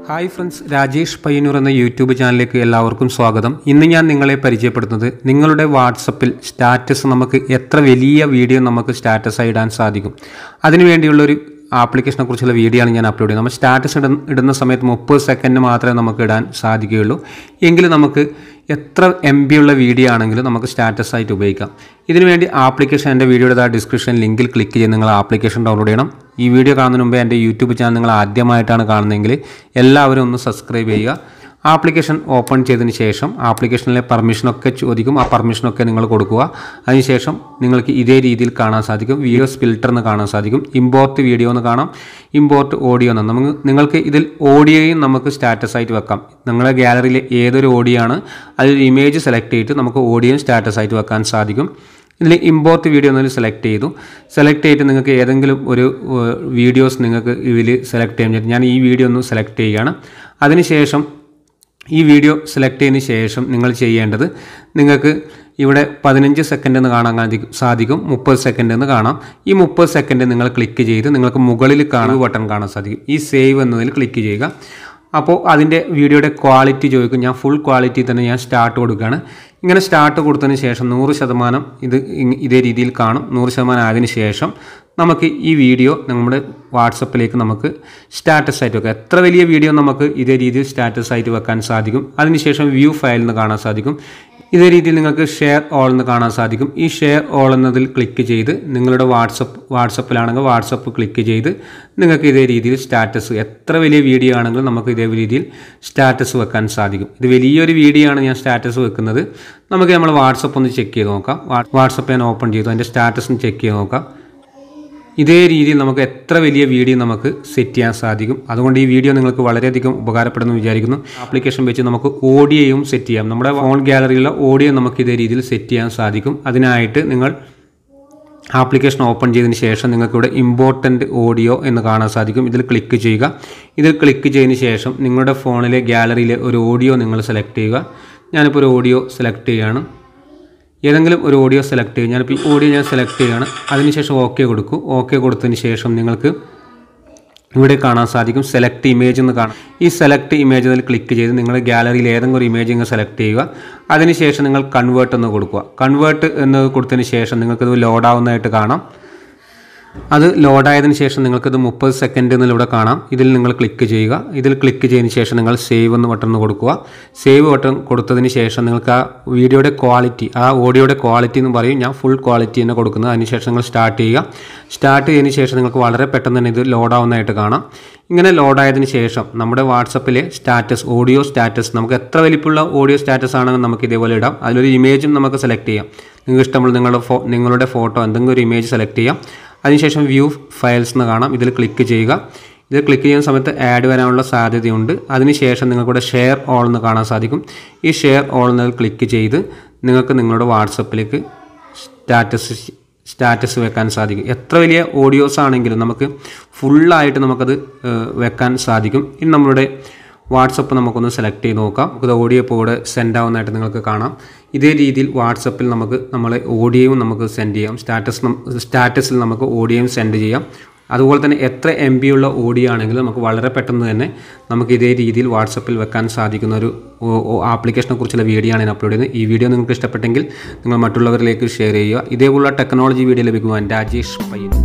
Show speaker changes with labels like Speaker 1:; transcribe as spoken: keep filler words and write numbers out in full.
Speaker 1: Hi friends, Rajesh PAYYANUR എന്ന YouTube ചാനലിലേക്ക് എല്ലാവർക്കും സ്വാഗതം. ഇന്ന് ഞാൻ നിങ്ങളെ പരിചയപ്പെടുത്തുന്നത് നിങ്ങളുടെ വാട്സപ്പിൽ സ്റ്റാറ്റസ് നമുക്ക് എത്ര വലിയ വീഡിയോ നമുക്ക് സ്റ്റാറ്റസ് ആയി ഇടാൻ സാധിക്കും. അതിനു വേണ്ടിയുള്ള ഒരു ആപ്ലിക്കേഷനെ കുറിച്ചുള്ള വീഡിയോ ആണ് ഞാൻ അപ്ലോഡ് ചെയ്യുന്നത്. നമ്മൾ സ്റ്റാറ്റസ് ഇടുന്ന സമയത്ത് മുപ്പത് സെക്കൻഡ് മാത്രമേ നമുക്ക് ഇടാൻ സാധിക്കുകയുള്ളൂ. എങ്കിലും നമുക്ക് എത്ര എം ബി ഉള്ള വീഡിയോ ആണെങ്കിലും നമുക്ക് സ്റ്റാറ്റസ് ആയിട്ട് ഉപയോഗിക്കാം. ഇതിനുവേണ്ടി ആപ്ലിക്കേഷൻ എൻ്റെ വീഡിയോയുടെ ഡിസ്ക്രിപ്ഷൻ ലിങ്കിൽ ക്ലിക്ക് ചെയ്ത് നിങ്ങൾ ആപ്ലിക്കേഷൻ ഡൗൺലോഡ് ചെയ്യണം. ഈ വീഡിയോ കാണുന്നതിന് മുമ്പേ എൻ്റെ യൂട്യൂബ് ചാനൽ നിങ്ങൾ ആദ്യമായിട്ടാണ് കാണുന്നതെങ്കിൽ എല്ലാവരും ഒന്ന് സബ്സ്ക്രൈബ് ചെയ്യുക. ആപ്ലിക്കേഷൻ ഓപ്പൺ ചെയ്തതിന് ശേഷം ആപ്ലിക്കേഷനിലെ പെർമിഷനൊക്കെ ചോദിക്കും. ആ പെർമിഷനൊക്കെ നിങ്ങൾ കൊടുക്കുക. അതിനുശേഷം നിങ്ങൾക്ക് ഇതേ രീതിയിൽ കാണാൻ സാധിക്കും. വീഡിയോസ് ഫിൽറ്റർ എന്ന് കാണാൻ സാധിക്കും. ഇമ്പോർട്ട് വീഡിയോ എന്ന് കാണാം, ഇമ്പോർട്ട് ഓഡിയോ എന്ന്. നമുക്ക് നിങ്ങൾക്ക് ഇതിൽ ഓഡിയോയും നമുക്ക് സ്റ്റാറ്റസ് ആയിട്ട് വെക്കാം. നിങ്ങളുടെ ഗാലറിയിലെ ഏതൊരു ഓഡിയോ ആണ് അതിൽ ഇമേജ് സെലക്ട് ചെയ്തിട്ട് നമുക്ക് ഓഡിയോയും സ്റ്റാറ്റസ് ആയിട്ട് വെക്കാൻ സാധിക്കും. ഇതിൽ ഇമ്പോർട്ട് വീഡിയോ എന്നതിൽ സെലക്ട് ചെയ്തു. സെലക്ട് ചെയ്തിട്ട് നിങ്ങൾക്ക് ഏതെങ്കിലും ഒരു വീഡിയോസ് നിങ്ങൾക്ക് ഇതിൽ സെലക്ട് ചെയ്യാൻ. ഞാൻ ഈ വീഡിയോ ഒന്ന് സെലക്ട് ചെയ്യുകയാണ്. അതിനുശേഷം ഈ വീഡിയോ സെലക്ട് ചെയ്തതിന് ശേഷം നിങ്ങൾ ചെയ്യേണ്ടത്, നിങ്ങൾക്ക് ഇവിടെ പതിനഞ്ച് സെക്കൻഡ് എന്ന് കാണാൻ സാധിക്കും, മുപ്പത് സെക്കൻഡ് എന്ന് കാണാം. ഈ മുപ്പത് സെക്കൻഡ് നിങ്ങൾ ക്ലിക്ക് ചെയ്ത് നിങ്ങൾക്ക് മുകളിൽ കാണുന്ന ബട്ടൺ കാണാൻ സാധിക്കും. ഈ സേവ് എന്നതിൽ ക്ലിക്ക് ചെയ്യുക. അപ്പോൾ അതിൻ്റെ വീഡിയോയുടെ ക്വാളിറ്റി ചോദിക്കും. ഞാൻ ഫുൾ ക്വാളിറ്റി തന്നെ ഞാൻ സ്റ്റാർട്ട് കൊടുക്കുകയാണ്. ഇങ്ങനെ സ്റ്റാർട്ട് കൊടുത്തതിന് ശേഷം നൂറ് ശതമാനം ഇത് ഇതേ രീതിയിൽ കാണും. നൂറ് ശതമാനം ആയതിനു ശേഷം നമുക്ക് ഈ വീഡിയോ നമ്മുടെ വാട്സപ്പിലേക്ക് നമുക്ക് സ്റ്റാറ്റസ് ആയിട്ട് വെക്കാം. എത്ര വലിയ വീഡിയോ നമുക്ക് ഇതേ രീതിയിൽ സ്റ്റാറ്റസ് ആയിട്ട് വെക്കാൻ സാധിക്കും. അതിനുശേഷം വ്യൂ ഫയൽ എന്ന് കാണാൻ സാധിക്കും. ഇതേ രീതിയിൽ നിങ്ങൾക്ക് ഷെയർ ഓൾ എന്ന് കാണാൻ സാധിക്കും. ഈ ഷെയർ ഓൾ എന്നതിൽ ക്ലിക്ക് ചെയ്ത് നിങ്ങളുടെ വാട്സപ്പ് വാട്സപ്പിലാണെങ്കിൽ വാട്സപ്പ് ക്ലിക്ക് ചെയ്ത് നിങ്ങൾക്ക് ഇതേ രീതിയിൽ സ്റ്റാറ്റസ്, എത്ര വലിയ വീഡിയോ ആണെങ്കിലും നമുക്ക് ഇതേ രീതിയിൽ സ്റ്റാറ്റസ് വെക്കാൻ സാധിക്കും. ഇത് വലിയൊരു വീഡിയോ ആണ് ഞാൻ സ്റ്റാറ്റസ് വെക്കുന്നത്. നമുക്ക് നമ്മൾ വാട്സപ്പ് ഒന്ന് ചെക്ക് ചെയ്ത് നോക്കാം. വാട്സപ്പ് ഞാൻ ഓപ്പൺ ചെയ്തു, അതിൻ്റെ സ്റ്റാറ്റസ് ഒന്ന് ചെക്ക് ചെയ്ത് നോക്കാം. ഇതേ രീതിയിൽ നമുക്ക് എത്ര വലിയ വീഡിയോ നമുക്ക് സെറ്റ് ചെയ്യാൻ സാധിക്കും. അതുകൊണ്ട് ഈ വീഡിയോ നിങ്ങൾക്ക് വളരെയധികം ഉപകാരപ്പെടുന്നു വിചാരിക്കുന്നു. ആപ്ലിക്കേഷൻ വെച്ച് നമുക്ക് ഓഡിയോയും സെറ്റ് ചെയ്യാം. നമ്മുടെ ഫോൺ ഗാലറിയിലുള്ള ഓഡിയോ നമുക്ക് ഇതേ രീതിയിൽ സെറ്റ് ചെയ്യാൻ സാധിക്കും. അതിനായിട്ട് നിങ്ങൾ ആപ്ലിക്കേഷൻ ഓപ്പൺ ചെയ്തതിന് ശേഷം നിങ്ങൾക്ക് ഇവിടെ ഇമ്പോർട്ടൻ്റ് ഓഡിയോ എന്ന് കാണാൻ സാധിക്കും. ഇതിൽ ക്ലിക്ക് ചെയ്യുക. ഇതിൽ ക്ലിക്ക് ചെയ്തതിന് ശേഷം നിങ്ങളുടെ ഫോണിലെ ഗാലറിയിലെ ഒരു ഓഡിയോ നിങ്ങൾ സെലക്ട് ചെയ്യുക. ഞാനിപ്പോൾ ഒരു ഓഡിയോ സെലക്ട് ചെയ്യുകയാണ്. ഏതെങ്കിലും ഒരു ഓഡിയോ സെലക്ട് ചെയ്യുക. ഞാനിപ്പോൾ ഈ ഓഡിയോ ഞാൻ സെലക്ട് ചെയ്യുകയാണ്. അതിനുശേഷം ഓക്കെ കൊടുക്കൂ. ഓക്കെ കൊടുത്തതിന് ശേഷം നിങ്ങൾക്ക് ഇവിടെ കാണാൻ സാധിക്കും സെലക്ട് ഇമേജ് എന്ന് കാണാം. ഈ സെലക്ട് ഇമേജ് അതിൽ ക്ലിക്ക് ചെയ്ത് നിങ്ങളുടെ ഗാലറിയിൽ ഏതെങ്കിലും ഒരു ഇമേജ് നിങ്ങൾ സെലക്ട് ചെയ്യുക. അതിനുശേഷം നിങ്ങൾ കൺവേർട്ട് എന്ന് കൊടുക്കുക. കൺവേർട്ട് എന്ന് കൊടുത്തതിന് ശേഷം നിങ്ങൾക്കിത് ലോഡാവുന്നതായിട്ട് കാണാം. അത് ലോഡായതിനു ശേഷം നിങ്ങൾക്കിത് മുപ്പത് സെക്കൻഡ് എന്നിവിടെ കാണാം. ഇതിൽ നിങ്ങൾ ക്ലിക്ക് ചെയ്യുക. ഇതിൽ ക്ലിക്ക് ചെയ്തതിന് ശേഷം നിങ്ങൾ സേവ് എന്ന് ബട്ടൺ കൊടുക്കുക. സേവ് ബട്ടൺ കൊടുത്തതിന് ശേഷം നിങ്ങൾക്ക് ആ വീഡിയോയുടെ ക്വാളിറ്റി, ആ ഓഡിയോയുടെ ക്വാളിറ്റി എന്ന് പറയും. ഞാൻ ഫുൾ ക്വാളിറ്റി തന്നെ കൊടുക്കുന്നത്. അതിനുശേഷം നിങ്ങൾ സ്റ്റാർട്ട് ചെയ്യുക. സ്റ്റാർട്ട് ചെയ്തതിന് ശേഷം നിങ്ങൾക്ക് വളരെ പെട്ടെന്ന് തന്നെ ഇത് ലോഡാവുന്നതായിട്ട് കാണാം. ഇങ്ങനെ ലോഡായതിനു ശേഷം നമ്മുടെ വാട്സപ്പിലെ സ്റ്റാറ്റസ്, ഓഡിയോ സ്റ്റാറ്റസ്, നമുക്ക് എത്ര വലിപ്പമുള്ള ഓഡിയോ സ്റ്റാറ്റസ് ആണെന്ന് നമുക്ക് ഇതേപോലെ ഇടാം. അതിലൊരു ഇമേജും നമുക്ക് സെലക്ട് ചെയ്യാം. നിങ്ങൾക്ക് ഇഷ്ടമുള്ള നിങ്ങളുടെ ഫോ നിങ്ങളുടെ ഫോട്ടോ എന്തെങ്കിലും ഒരു ഇമേജ് സെലക്ട് ചെയ്യാം. അതിനുശേഷം വ്യൂ ഫയൽസ് എന്ന് കാണാം. ഇതിൽ ക്ലിക്ക് ചെയ്യുക. ഇതിൽ ക്ലിക്ക് ചെയ്യുന്ന സമയത്ത് ആഡ് വരാനുള്ള സാധ്യതയുണ്ട്. അതിനുശേഷം നിങ്ങൾക്കിവിടെ ഷെയർ ഓൾ എന്ന് കാണാൻ സാധിക്കും. ഈ ഷെയർ ഓൾ എന്നതിൽ ക്ലിക്ക് ചെയ്ത് നിങ്ങൾക്ക് നിങ്ങളുടെ വാട്സപ്പിലേക്ക് സ്റ്റാറ്റസ് സ്റ്റാറ്റസ് വെക്കാൻ സാധിക്കും. എത്ര വലിയ ഓഡിയോസ് ആണെങ്കിലും നമുക്ക് ഫുള്ളായിട്ട് നമുക്കത് വെക്കാൻ സാധിക്കും. ഇനി നമ്മളുടെ വാട്സപ്പ് നമുക്കൊന്ന് സെലക്ട് ചെയ്ത് നോക്കാം. നമുക്കത് ഓഡിയോ ഇപ്പോൾ ഇവിടെ സെൻഡ് ആവുന്നതായിട്ട് നിങ്ങൾക്ക് കാണാം. ഇതേ രീതിയിൽ വാട്സപ്പിൽ നമുക്ക് നമ്മളെ ഓഡിയോയും നമുക്ക് സെൻഡ് ചെയ്യാം. സ്റ്റാറ്റസ് സ്റ്റാറ്റസിൽ നമുക്ക് ഓഡിയോയും സെൻഡ് ചെയ്യാം. അതുപോലെ തന്നെ എത്ര എം ബി ഉള്ള ഓഡിയോ ആണെങ്കിലും നമുക്ക് വളരെ പെട്ടെന്ന് തന്നെ നമുക്ക് ഇതേ രീതിയിൽ വാട്സപ്പിൽ വെക്കാൻ സാധിക്കുന്ന ഒരു ആപ്ലിക്കേഷനെ കുറിച്ചുള്ള വീഡിയോ ആണ് ഞാൻ അപ്ലോഡ് ചെയ്യുന്നത്. ഈ വീഡിയോ നിങ്ങൾക്ക് ഇഷ്ടപ്പെട്ടെങ്കിൽ നിങ്ങൾ മറ്റുള്ളവരിലേക്ക് ഷെയർ ചെയ്യുക. ഇതേപോലുള്ള ടെക്നോളജി വീഡിയോ ലഭിക്കുവാൻ രാജേഷ് പയ്യന്നൂർ.